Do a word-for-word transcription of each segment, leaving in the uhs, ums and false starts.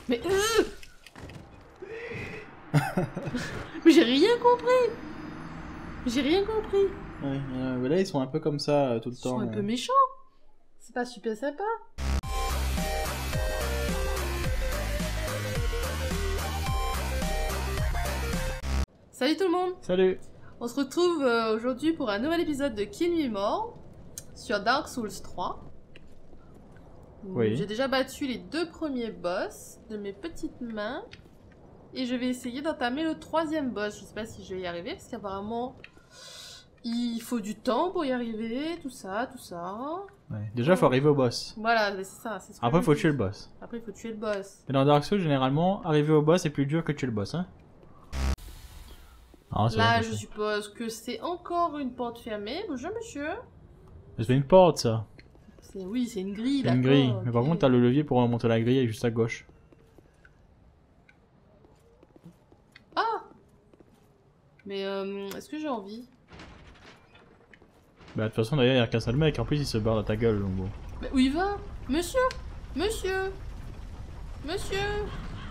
Mais euh Mais j'ai rien compris. J'ai rien compris. Ouais, euh, là ils sont un peu comme ça euh, tout le Ils temps. sont un peu euh. méchants. C'est pas super sympa. Salut tout le monde. Salut. On se retrouve euh, aujourd'hui pour un nouvel épisode de Qui nuit mort sur Dark Souls trois. Oui. J'ai déjà battu les deux premiers boss de mes petites mains. Et je vais essayer d'entamer le troisième boss. Je sais pas si je vais y arriver parce qu'apparemment il faut du temps pour y arriver, tout ça, tout ça. Ouais. Déjà faut arriver au boss. Voilà, c'est ça. C'est ce que Après je faut dis. tuer le boss. Après il faut tuer le boss. Et dans Dark Souls généralement, arriver au boss est plus dur que tuer le boss, hein. Ah, c'est Là, bon, je c'est- suppose que c'est encore une porte fermée. Bonjour monsieur. c'est une porte ça. C'est oui, c'est une grille. C'est une d'accord, grille. Mais par ok. contre t'as le levier pour remonter la grille juste à gauche. Ah. Mais euh, est-ce que j'ai envie? Bah de toute façon d'ailleurs il y a qu'un seul mec, en plus il se barre dans ta gueule donc bon. Mais où il va? Monsieur, monsieur, monsieur.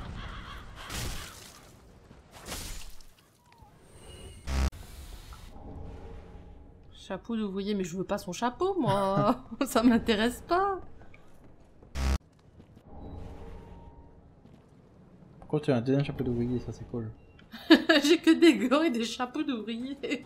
Chapeau d'ouvrier, mais je veux pas son chapeau, moi. Ça m'intéresse pas. Pourquoi tu as un deuxième chapeau d'ouvrier, ça c'est cool. J'ai que des gants et des chapeaux d'ouvrier.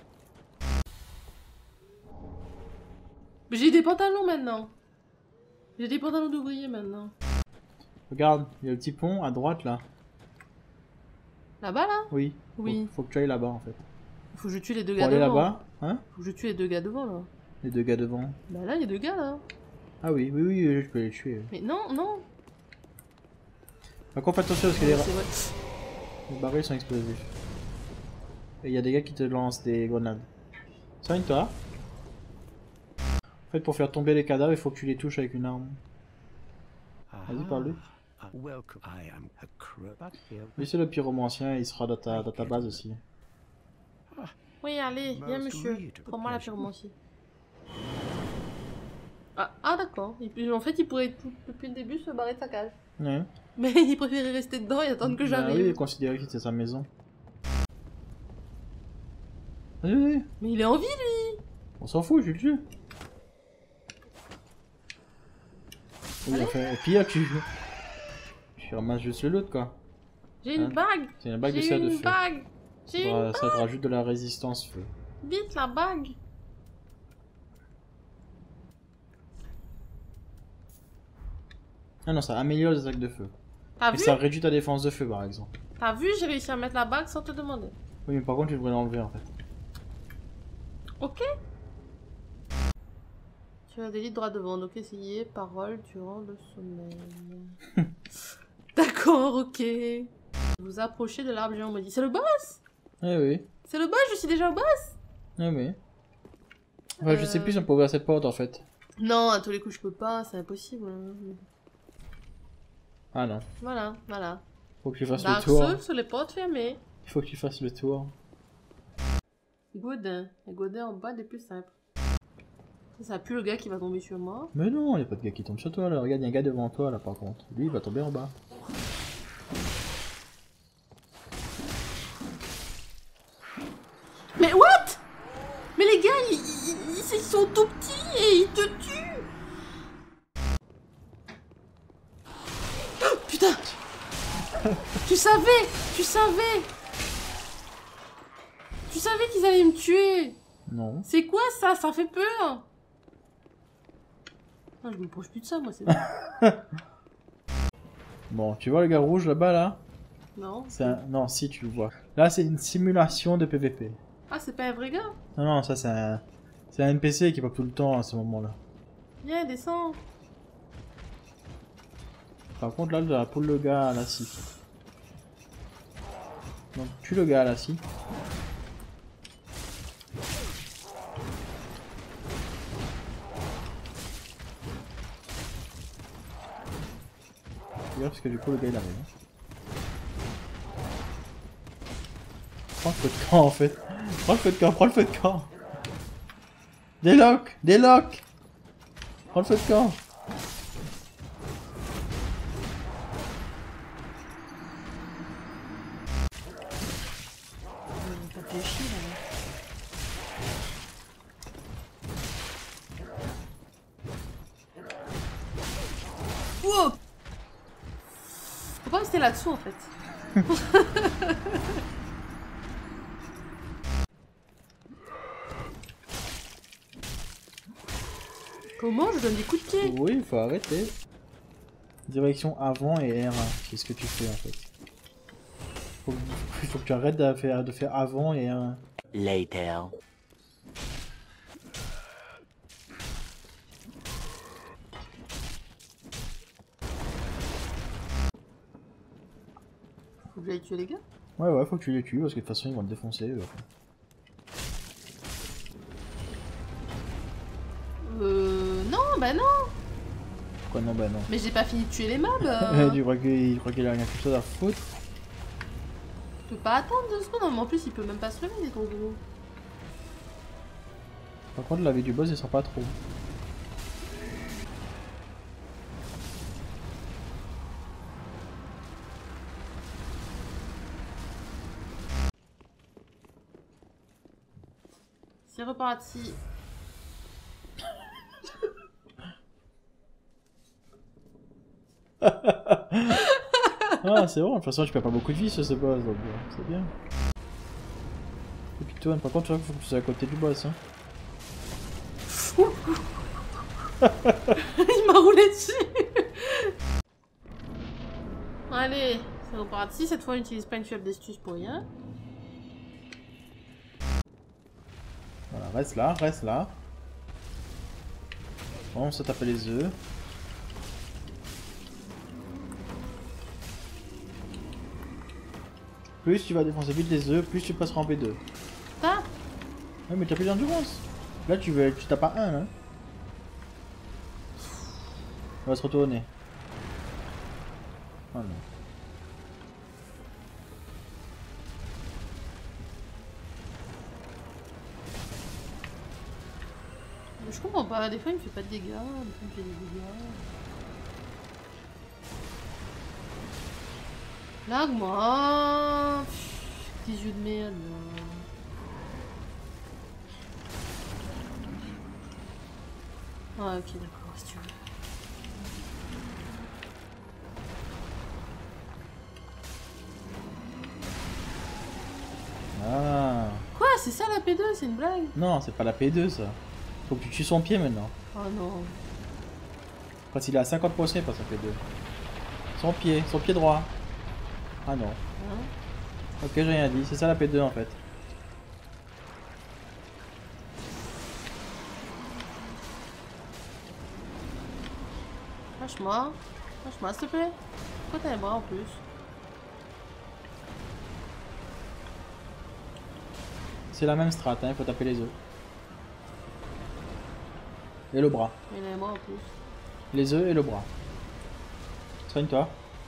Mais j'ai des pantalons maintenant. J'ai des pantalons d'ouvrier maintenant. Regarde, il y a le petit pont à droite là. Là-bas, là? Oui. Oui. Faut, faut que tu ailles là-bas en fait. Faut que je tue les deux Pour gars aller devant. là-bas, hein? Faut que je tue les deux gars devant, là. Les deux gars devant. Bah là, il y a deux gars, là. Ah oui, oui, oui, oui, je peux les tuer. Mais non, non. Par contre, fais attention parce que les, C'est vrai. les barils sont explosifs. Et il y a des gars qui te lancent des grenades. Soigne-toi. En fait, pour faire tomber les cadavres, il faut que tu les touches avec une arme. Vas-y, parle-lui. Lui, c'est le pyromancien, il sera dans ta, dans ta base aussi. Oui, allez, viens, monsieur. Prends-moi la pyromancie. Ah, ah d'accord. Et puis, en fait, il pourrait, tout- depuis le début, se barrer de sa cage. Ouais. Mais il préférait rester dedans et attendre que Bah j'arrive. oui, il considérait que c'était sa maison. Vas-y, vas-y. Mais il est en vie, lui. On s'en fout, je le tue. Oui, Allez. enfin, et puis là, tu... Tu ramasses juste le loot, quoi. J'ai une Hein, bague. c'est une bague de J'ai serre de une feu. bague. J'ai une... Ça, ça te rajoute de la résistance feu. Vite, la bague. Ah non, ça améliore les attaques de feu. T'as Et vu? ça réduit ta défense de feu, par exemple. T'as vu? J'ai réussi à mettre la bague sans te demander. Oui, mais par contre, tu devrais l'enlever, en fait. Ok. Tu as des lits droit devant, donc essayez parole durant le sommeil. D'accord, ok. Vous approchez de l'arbre géant maudit. C'est le boss? Eh oui. C'est le boss, je suis déjà au boss? Eh oui. Enfin, je sais Euh. plus si on peut ouvrir cette porte, en fait. Non, à tous les coups, je peux pas, c'est impossible. Ah non. Voilà, voilà. Faut que tu fasses Dark le tour. Souls sur les portes fermées. Il faut que tu fasses le tour. Godin. Et Godin en bas des plus simples. Ça, ça pue le gars qui va tomber sur moi. Mais non, y a pas de gars qui tombe sur toi, là. Regarde, y a un gars devant toi, là, par contre. Lui, il va tomber en bas. Mais what? Mais les gars, ils, ils- ils- ils sont tout petits et ils te tuent. Oh, putain. Tu savais, tu savais. Tu savais qu'ils allaient me tuer. Non. C'est quoi ça? Ça fait peur. Ah, je me proche plus de ça, moi, c'est bon. Bon, tu vois le gars rouge là-bas, là? Non. C'est un... Non, si, tu le vois. Là, c'est une simulation de P V P. Ah, c'est pas un vrai gars? Non, non, ça, c'est un... C'est un N P C qui pop tout le temps à ce moment-là. Viens, descends. Par contre, là, là, pour le gars à la scie. Donc, tue le gars à la scie. Parce que du coup, le gars il arrive. Prends le feu de camp en fait. Prends le feu de camp, prends le feu de camp. Déloc, déloc. Prends le feu de camp. Wow. Faut pas rester là-dessous en fait. Comment je donne des coups de pied? Oui, il faut arrêter. Direction avant et R un, c'est ce que tu fais en fait. Faut, faut que tu arrêtes de faire, de faire avant et R un. Later. Faut que j'aille tuer les gars? Ouais, ouais, faut que tu les tues parce que de toute façon ils vont te défoncer. Eux. Euh. Non, bah non! Quoi, non, bah non. Mais j'ai pas fini de tuer les mobs! Euh... Tu crois qu'il qu a rien quelque chose à foutre? Je peux pas attendre deux secondes, mais en plus il peut même pas se lever, les gros gros. Par contre, la vie du boss, il sent pas trop. C'est reparti. Ah, c'est bon, de toute façon, je perds pas beaucoup de vie sur ce boss, donc c'est bien. Et puis toi, par contre, tu vois qu'il faut que tu sois à côté du boss. Hein. Il m'a roulé dessus. Allez, c'est reparti. Cette fois, on n'utilise pas une fiole d'astuce pour rien. Voilà, reste là, reste là. Bon, on se tape les œufs. Plus tu vas défoncer vite les œufs, plus tu passeras en P deux. Ça? Ouais, mais t'as plus d'endurance. Là, tu veux, tu tapes à un, hein. On va se retourner. Oh non. Je comprends pas, des fois il me fait pas de dégâts, des fois il me fait des dégâts. Largue-moi! Petits yeux de merde là. Ah ok d'accord, si tu veux. Ah. Quoi? C'est ça la P deux? C'est une blague? Non, c'est pas la P deux ça. Faut que tu tues son pied maintenant. Oh non. Quand il est à cinquante pour cent, il passe à P deux. Son pied, son pied droit. Ah non. Hein? Ok, j'ai rien dit, c'est ça la P deux en fait. Lâche-moi. Lâche-moi s'il te plaît. Pourquoi t'as les bras en plus? C'est la même strat, hein, il faut taper les œufs. Et le bras. Il a les bras en plus. Les œufs et le bras. Soigne-toi.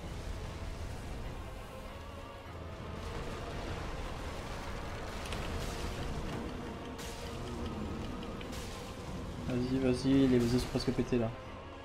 Vas-y, vas-y, les œufs sont presque pétés là.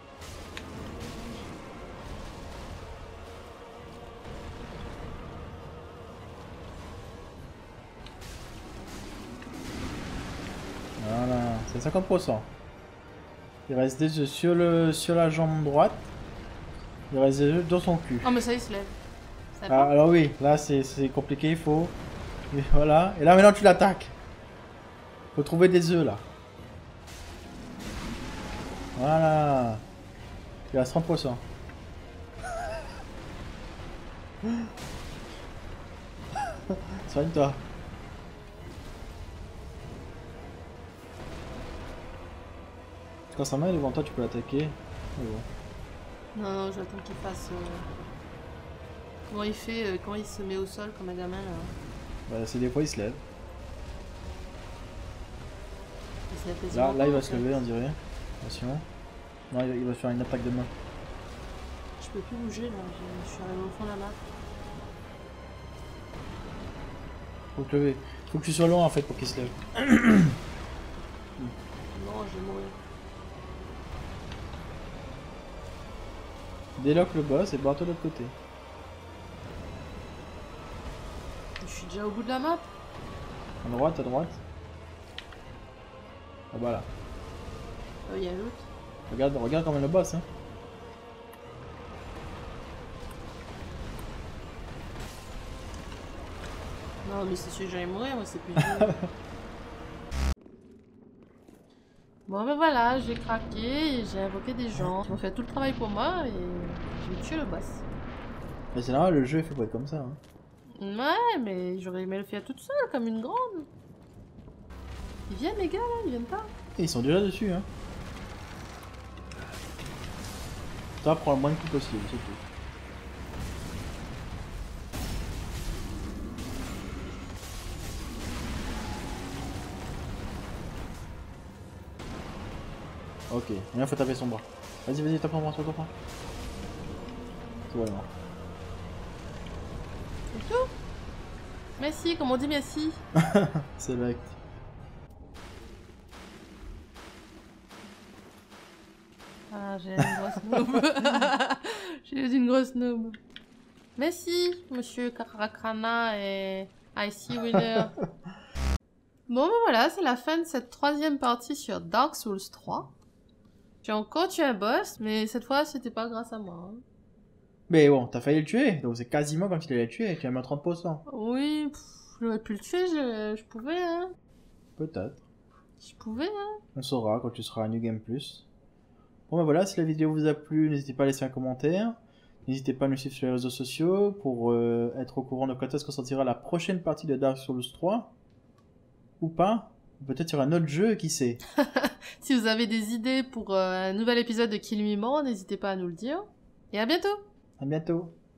Voilà, c'est cinquante pour cent. Il reste des œufs sur, le, sur la jambe droite. Il reste des œufs dans son cul. Oh mais ça il se lève. Ça Ah, va? alors oui, là c'est compliqué, il faut... Et voilà, et là maintenant tu l'attaques. Faut trouver des œufs là. Voilà. Il reste trente pour cent. Soigne-toi. Quand sa main est devant toi, tu peux l'attaquer. Oh, bon. Non, non, j'attends qu'il fasse... Euh... Comment il fait euh, quand il se met au sol comme un gamin là? Bah, c'est des fois il se lève. Il se lève Là, quasiment là il pas, va en se fait. lever, on dirait. Attention. Non, il va, il va faire une attaque de main. Je peux plus bouger là, je, je suis arrivé au fond de la map. Faut te lever. Faut que tu sois loin en fait pour qu'il se lève. Non, je vais mourir. Déloque le boss et barre-toi de l'autre côté. Je suis déjà au bout de la map. À droite, à droite. Ah bah là. Il y a l'autre. Regarde, regarde quand même le boss hein. Non, mais c'est sûr que j'allais mourir, moi, c'est plus dur. Bon, ben voilà, j'ai craqué et j'ai invoqué des gens qui vont faire tout le travail pour moi et je vais tuer le boss. Mais c'est normal, le jeu il fait pas être comme ça. Hein. Ouais, mais j'aurais aimé le faire toute seule, comme une grande. Ils viennent, les gars, là, ils viennent pas. Et ils sont déjà dessus, hein. Toi, prends le moins de coups possible, c'est tout. Ok, maintenant faut taper son bras. Vas-y, vas-y, tape en bras sur ton bras. C'est bon, non. C'est tout. Merci, comme on dit merci. C'est vrai. Ah, j'ai une grosse noob. J'ai une grosse noob. Merci, monsieur Karakana et Icy Wheeler. Bon, ben voilà, c'est la fin de cette troisième partie sur Dark Souls trois. J'ai encore tué un boss, mais cette fois, c'était pas grâce à moi. Hein. Mais bon, t'as failli le tuer, donc c'est quasiment comme si tu l'avais tué, tu as mis trente pour cent. Oui, j'aurais pu le tuer, je, je pouvais, hein. Peut-être. Je pouvais, hein. On saura quand tu seras à New Game Plus. Bon ben voilà, si la vidéo vous a plu, n'hésitez pas à laisser un commentaire. N'hésitez pas à nous suivre sur les réseaux sociaux pour euh, être au courant de quand est-ce qu'on sortira la prochaine partie de Dark Souls trois. Ou pas. Peut-être sur un autre jeu, qui sait. Si vous avez des idées pour euh, un nouvel épisode de Kill Me More, n'hésitez pas à nous le dire. Et à bientôt! À bientôt.